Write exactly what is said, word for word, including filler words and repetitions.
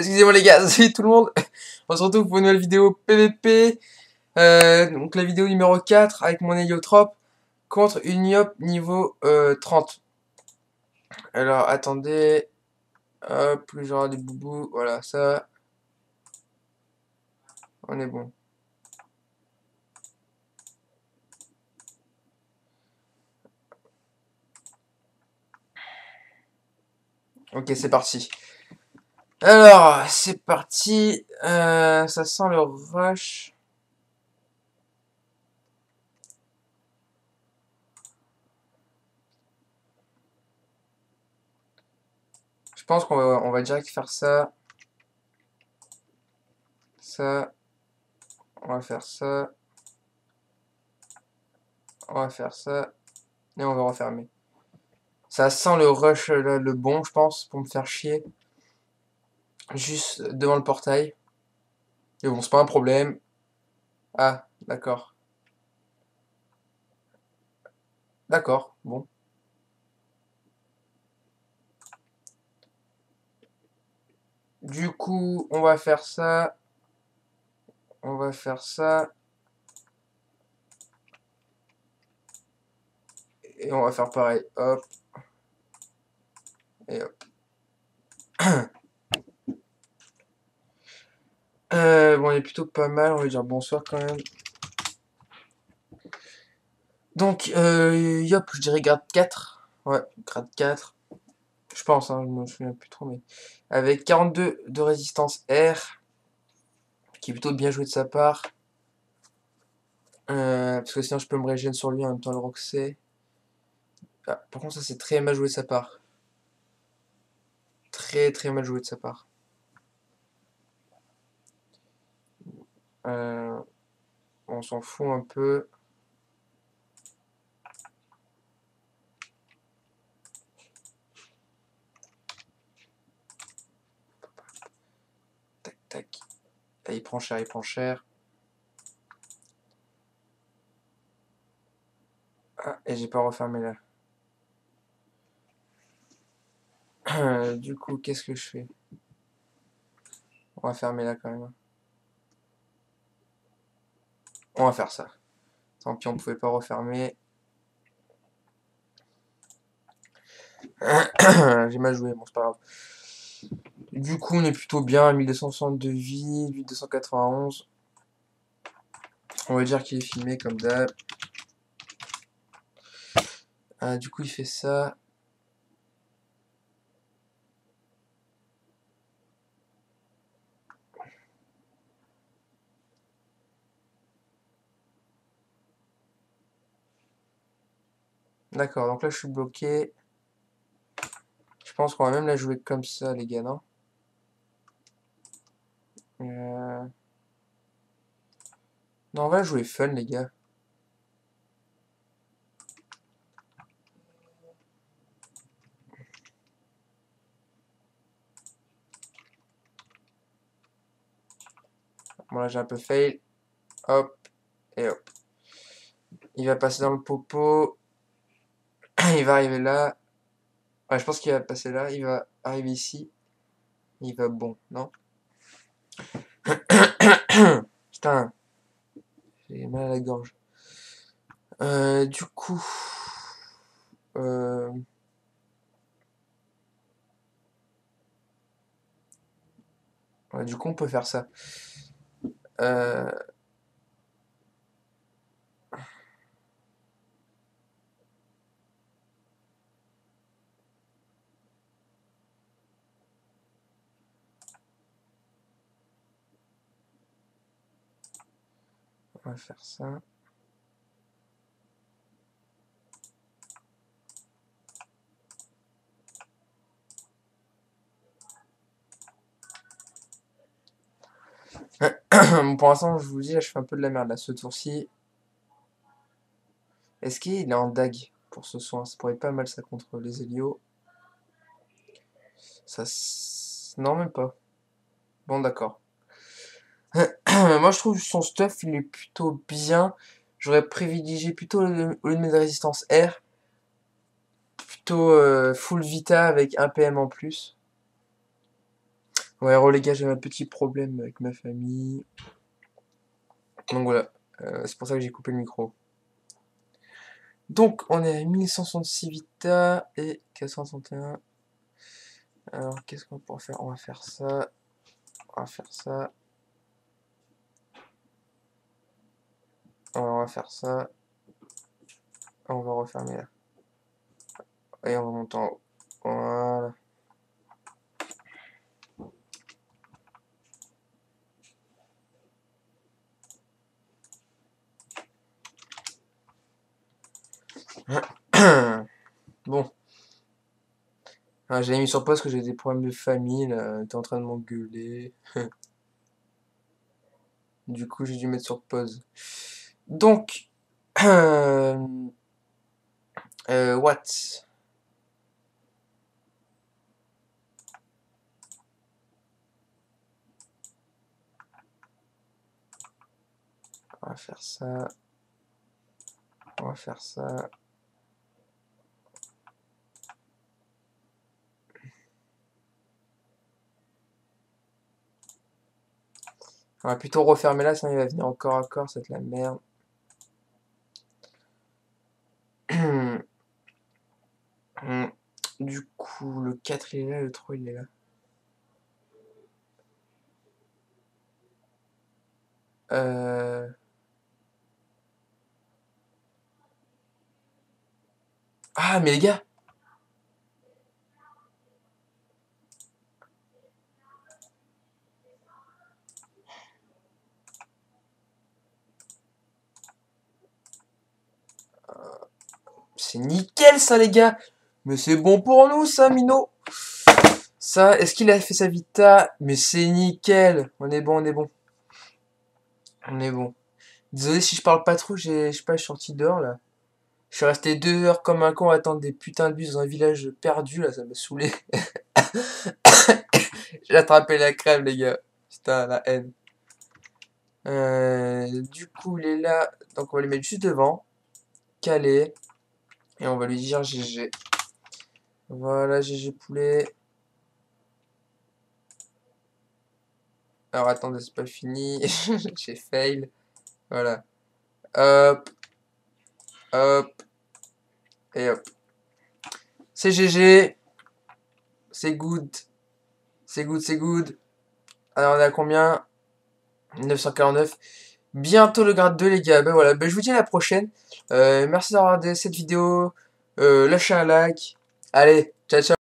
Excusez-moi les gars, salut tout le monde. On se retrouve pour une nouvelle vidéo P V P. Euh, donc la vidéo numéro quatre avec mon héliotrope contre une Yop niveau euh, trente. Alors attendez. Hop, plus genre des boubous. Voilà, ça. On est bon. Ok, c'est parti. Alors, c'est parti. Euh, ça sent le rush. Je pense qu'on va, on va direct faire ça. Ça. On va faire ça. On va faire ça. Et on va refermer. Ça sent le rush, le, le bon, je pense, pour me faire chier. Juste devant le portail. Mais bon, c'est pas un problème. Ah, d'accord. D'accord, bon. Du coup, on va faire ça. On va faire ça. Et on va faire pareil. Hop. Et hop. Euh, bon, on est plutôt pas mal. On va lui dire bonsoir quand même. Donc, euh, yop, je dirais grade quatre. Ouais, grade quatre. Je pense, hein, je me souviens plus trop, mais. Avec quarante-deux de résistance R. Qui est plutôt bien joué de sa part. Euh, parce que sinon, je peux me régénérer sur lui en même temps le Roxy. Ah, par contre, ça, c'est très mal joué de sa part. Très, très mal joué de sa part. Euh, on s'en fout un peu. Tac, tac. Ah, il prend cher, il prend cher. Ah, et j'ai pas refermé là. Du coup, qu'est-ce que je fais? On va fermer là quand même. On va faire ça. Tant pis, on pouvait pas refermer. J'ai mal joué, bon, c'est pas grave. Du coup, on est plutôt bien à mille deux cent soixante de vie, mille deux cent quatre-vingt-onze. On va dire qu'il est filmé comme d'hab. Ah, du coup, il fait ça. D'accord, donc là, je suis bloqué. Je pense qu'on va même la jouer comme ça, les gars, non? euh... Non, on va la jouer fun, les gars. Bon, là, j'ai un peu fail. Hop, et hop. Il va passer dans le popo. Il va arriver là. Ouais, je pense qu'il va passer là. Il va arriver ici. Il va bon, non? Putain, j'ai mal à la gorge. Euh, du coup... Euh... Ouais, du coup, on peut faire ça. Euh... On va faire ça. Pour l'instant, je vous dis, là, je fais un peu de la merde là, ce tour-ci. Est-ce qu'il est en dag pour ce soin? Ça pourrait être pas mal ça contre les Hélios. Ça... s- Non, même pas. Bon, d'accord. Moi, je trouve son stuff, il est plutôt bien. J'aurais privilégié plutôt, le- au lieu de mettre résistance R, plutôt euh, full Vita avec un P M en plus. Ouais, re les gars, j'ai un petit problème avec ma famille. Donc voilà, euh, c'est pour ça que j'ai coupé le micro. Donc on est à mille cent soixante-six Vita et quatre cent soixante et un. Alors qu'est-ce qu'on pourra faire? On va faire ça. On va faire ça. On va faire ça. On va refermer là. Et on va monter en haut. Voilà. Bon. Ah, j'avais mis sur pause parce que j'ai des problèmes de famille là. T'es en train de m'engueuler. Du coup, j'ai dû mettre sur pause. Donc, euh, euh, what? On va faire ça. On va faire ça. On va plutôt refermer là, sinon il va venir encore à corps, c'est de la merde. Du coup, le quatre il est là, le trois il est là. Euh... Ah, mais les gars! C'est nickel ça, les gars! Mais c'est bon pour nous, ça, Mino! Ça, est-ce qu'il a fait sa vita? Mais c'est nickel! On est bon, on est bon. On est bon. Désolé si je parle pas trop, j'ai, je sais pas, je suis sorti dehors là. Je suis resté deux heures comme un con à attendre des putains de bus dans un village perdu là, ça m'a saoulé. J'ai attrapé la crève, les gars. Putain, la haine. Euh, du coup, il est là. Donc, on va le mettre juste devant. Calé. Et on va lui dire G G. Voilà, G G poulet. Alors, attendez, c'est pas fini. J'ai fail. Voilà. Hop. Hop. Et hop. C'est G G. C'est good. C'est good, c'est good. Alors, on est à combien? neuf cent quarante-neuf. Bientôt le grade deux, les gars. Ben voilà, ben je vous dis à la prochaine. Euh, merci d'avoir regardé cette vidéo. Euh, lâchez un like. Allez, ciao, ciao.